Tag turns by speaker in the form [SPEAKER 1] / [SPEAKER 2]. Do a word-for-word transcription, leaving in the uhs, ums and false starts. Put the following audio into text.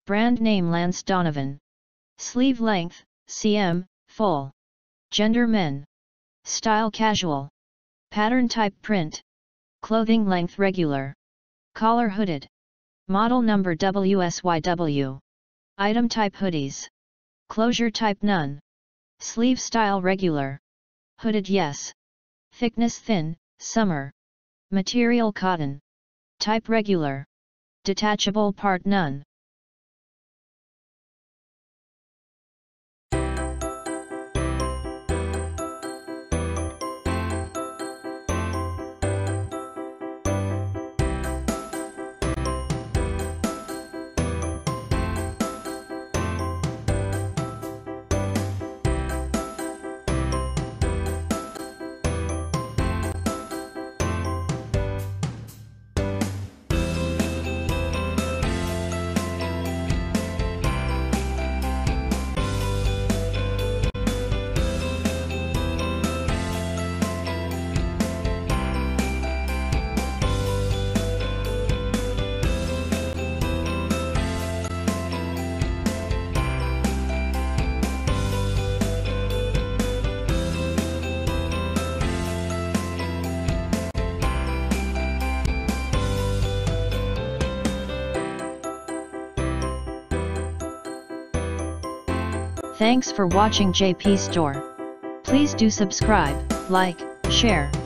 [SPEAKER 1] Brand name Lance Donovan. Sleeve length, centimeters, full. Gender men. Style casual. Pattern type print. Clothing length regular. Collar hooded. Model number W S Y W. Item type hoodies. Closure type none. Sleeve style regular. Hooded yes. Thickness thin, summer. Material cotton. Type regular. Detachable part none. Thanks for watching J P Store. Please do subscribe, like, share,